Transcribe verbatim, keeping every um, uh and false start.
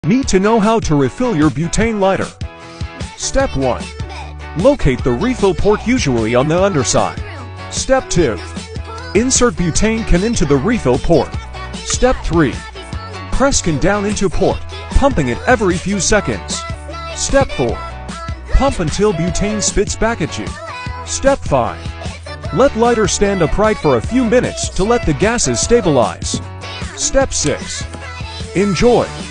Need to know how to refill your butane lighter. Step one. Locate the refill port, usually on the underside. Step two. Insert butane can into the refill port. Step three. Press can down into port, pumping it every few seconds. Step four. Pump until butane spits back at you. Step five. Let lighter stand upright for a few minutes to let the gases stabilize. Step six. Enjoy!